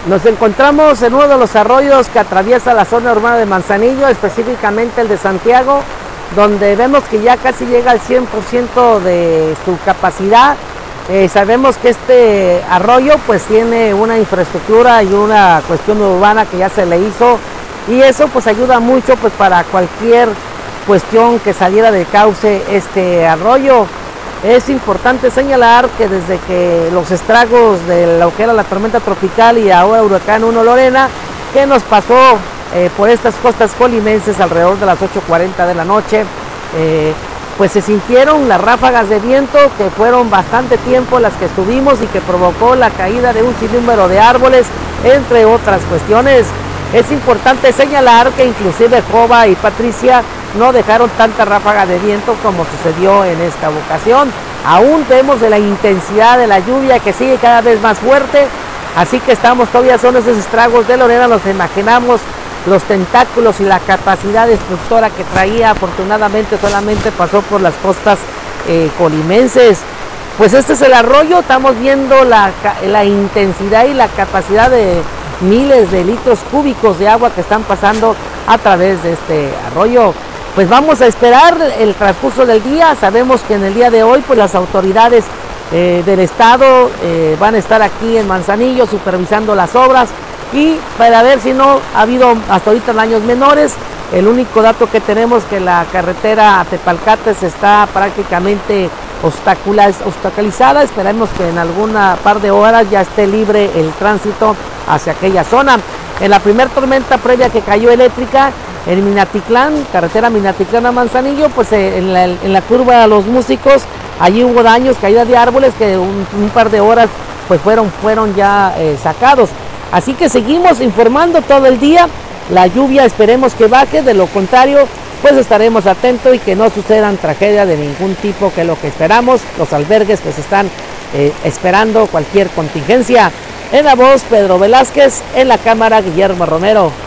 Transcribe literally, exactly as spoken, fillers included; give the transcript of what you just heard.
Nos encontramos en uno de los arroyos que atraviesa la zona urbana de Manzanillo, específicamente el de Santiago, donde vemos que ya casi llega al cien por ciento de su capacidad. Eh, sabemos que este arroyo pues tiene una infraestructura y una cuestión urbana que ya se le hizo, y eso pues ayuda mucho pues para cualquier cuestión que saliera del cauce este arroyo. Es importante señalar que desde que los estragos de lo que era la tormenta tropical y ahora huracán uno Lorena, que nos pasó eh, por estas costas colimenses alrededor de las ocho cuarenta de la noche, eh, pues se sintieron las ráfagas de viento que fueron bastante tiempo las que estuvimos y que provocó la caída de un sinnúmero de árboles, entre otras cuestiones. Es importante señalar que inclusive Jova y Patricia no dejaron tanta ráfaga de viento como sucedió en esta ocasión. Aún vemos de la intensidad de la lluvia que sigue cada vez más fuerte, así que estamos todavía son esos estragos de Lorena, nos imaginamos los tentáculos y la capacidad destructora que traía. Afortunadamente solamente pasó por las costas eh, colimenses. Pues este es el arroyo, estamos viendo la, la intensidad y la capacidad de miles de litros cúbicos de agua que están pasando a través de este arroyo. Pues vamos a esperar el transcurso del día. Sabemos que en el día de hoy pues las autoridades eh, del estado eh, van a estar aquí en Manzanillo supervisando las obras, y para ver si no ha habido hasta ahorita daños menores. El único dato que tenemos es que la carretera a Tepalcates está prácticamente obstaculizada. Esperemos que en alguna par de horas ya esté libre el tránsito hacia aquella zona. En la primera tormenta previa que cayó eléctrica en Minatitlán, carretera Minatitlán a Manzanillo, pues en la, en la curva de los Músicos, allí hubo daños, caída de árboles que un, un par de horas pues fueron, fueron ya eh, sacados. Así que seguimos informando todo el día. La lluvia esperemos que baje, de lo contrario pues estaremos atentos y que no sucedan tragedias de ningún tipo, que es lo que esperamos. Los albergues pues están eh, esperando cualquier contingencia. En la voz Pedro Velázquez, en la cámara Guillermo Romero.